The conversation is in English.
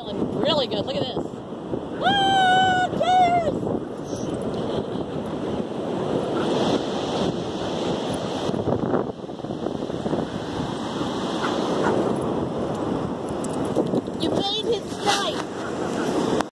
feeling really good. Look at this. Ah, cheers! You made his night.